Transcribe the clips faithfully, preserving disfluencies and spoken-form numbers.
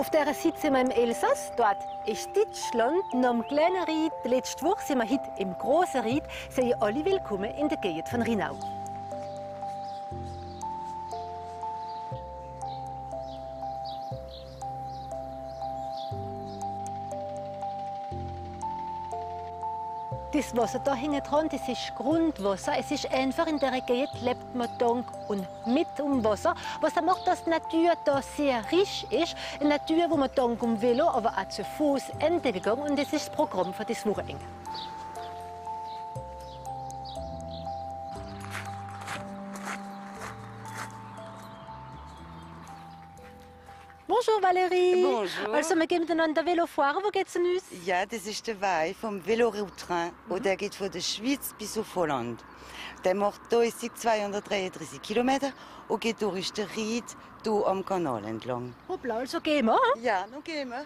Auf dieser Seite sind wir im Elsass, dort ist Deutschland. Noch am kleinen Ried, letzte Woche sind wir heute im grossen Ried. Seien alle willkommen in der Gegend von Rhinau. Das Wasser da hinten dran, das ist Grundwasser. Es ist einfach, in der Gegend lebt man dank und mit dem Wasser. Was macht, dass die Natur da sehr reich ist. Eine Natur, wo man dank dem Velo, aber auch zu Fuß entdecken kann. Und das ist das Programm für das Wochenende. Bonjour Valérie. Bonjour. Also wir gehen miteinander Velo fahren. Wo geht's denn uns? Ja, das ist der Weg vom Velorouttrain. Mhm. Und der geht von der Schweiz bis auf Holland. Der macht hier zweihundertdreiunddreißig Kilometer und geht durch den Ried hier am Kanal entlang. Hoppla, also gehen wir. Ja, nun gehen wir.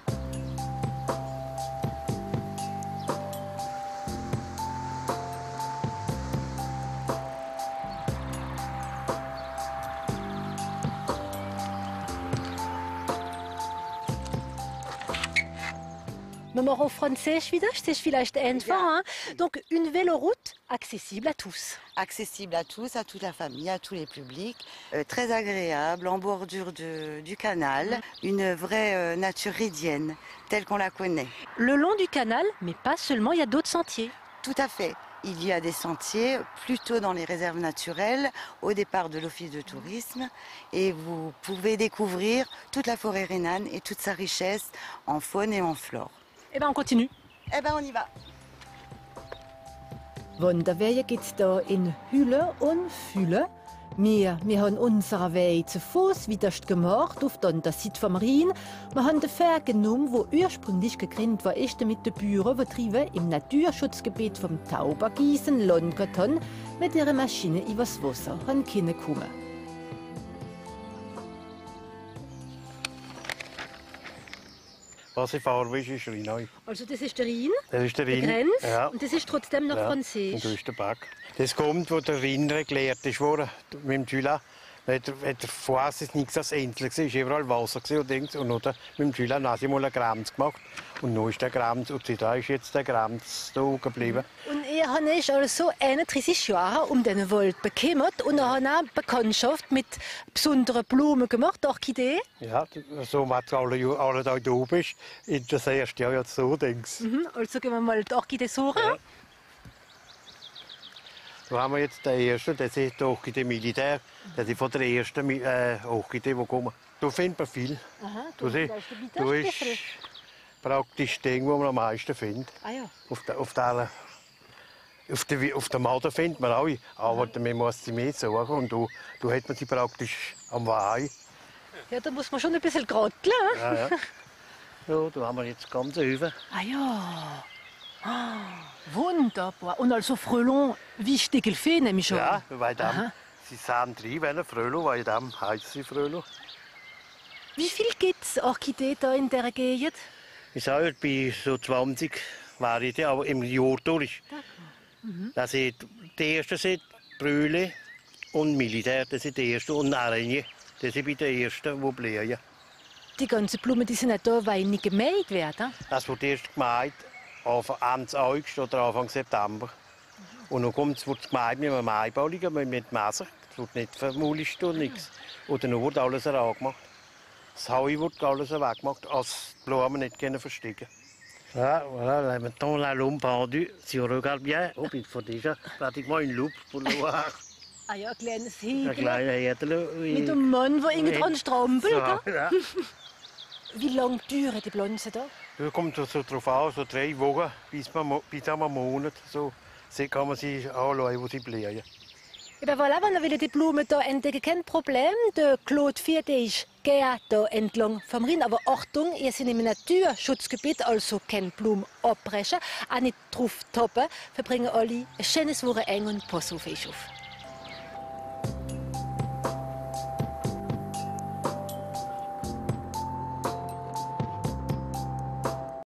Wir machen auf Französisch wieder, c'est vielleicht einfach. Ja. Hein? Donc une véloroute accessible à tous. Accessible à tous, à toute la famille, à tous les publics. Euh, très agréable, en bordure de, du canal. Une vraie euh, nature ridienne, telle qu'on la connaît. Le long du canal, mais pas seulement, il y a d'autres sentiers. Tout à fait. Il y a des sentiers plutôt dans les réserves naturelles au départ de l'office de tourisme et vous pouvez découvrir toute la forêt rhénane et toute sa richesse en faune et en flore. Eh bien, on continue. Eh ben on y va. Wanderwege gibt es hier in Hülle und Fülle. Wir, wir haben unseren Weg zu Fuß wieder gemacht, auf der anderen Seite vom Rhein. Wir haben den Pferd genommen, der ursprünglich gegründet war, ist mit den Bauern, die treiben im Naturschutzgebiet vom Taubergießen Longaton mit ihrer Maschine übers Wasser kommen können. Was ich fahre, ist, ist Rhinau. Also das ist der Rhein, Das ist der die Rhein. Grenze, Ja. und das ist trotzdem noch Ja. Französisch. Und das ist der Back. Das kommt, wo der Rhein erklärt ist worden, mit dem Jules. Vorher ist nichts als Insel, es war überall Wasser und Dings. Und oder mit dem Jules haben sie mal einen Kranz gemacht. Und nun ist der Kranz, und da ist jetzt der Kranz da geblieben. Und ihr habt also einunddreißig Jahre um den Wald gekümmert und habt auch Bekanntschaft mit besonderen Blumen gemacht, Orchideen. Ja, so was alle, alle da oben ist, in das erste Jahr jetzt so Dings. Mhm, also gehen wir mal die Orchidee suchen. Ja. Da haben wir jetzt den ersten, das ist die Orchidee Militär. Das ist von der ersten äh, Orchidee, die kommen. Da findet man viel. Aha, Da, da, ist, da ist da der ist Bitterstiefel. praktisch das Ding, das man am meisten findet. Ah ja. Auf der, auf der, auf der, auf der Mader findet man auch, aber man muss sie mehr suchen. Und da, da hat man sie praktisch am Weih. Ja, da muss man schon ein bisschen grotteln. Ja, ja. Ja, da haben wir jetzt ganz über. Ah ja. Ah, wunderbar. Und also Frelon, wie Steckelfee nehme ich schon. Ja, weil dann, Aha. sie sind drin, weil Fröhlo, weil dann heißt sie Fröhlo. Wie viel gibt es Orchideen da in dieser Gegend? Ich sage, bei so zwanzig Varianten, aber im Jahr durch. Mhm. Das sind die ersten sind Brühle und Militär, das sind die ersten, und Araigne, das sind bei den ersten, die blühen. Die ganzen Blumen, die sind nicht da, weil nicht gemäht werden. Das wird erst gemäht Anfang August oder Anfang September. Und dann kommt es, wird es gemäht mit einem Maibauliger, mit Messer. Es wird nicht vermulcht und nichts. Und dann wird alles angemacht. Das Heu wird alles weggemacht, als die Blumen nicht können verstecken. Voilà, voilà, maintenant la lampe pendue. Si on regarde bien, oh, il faut déjà pratiquement une loupe pour le voir. Ah ja, ein kleines Ein Hegel kleiner Herdel. mit einem Mann, der irgendwie dran strampelt. So, ja. Wie lange dauern die Pflanzen da? Da kommt es so drauf an, so drei Wochen bis, man, bis einem Monat. So, so kann man sie anschauen, wo sie blühen. Ja, voilà, wenn ihr die Blumen hier entdecken, kein Problem. Der Claude Vierte ist gerne hier entlang vom Rhein. Aber Achtung, ihr seid im Naturschutzgebiet, also keine Blumen abbrechen, auch nicht drauf toppen. Wir bringen alle ein schönes Wochenende und pass auf euch auf.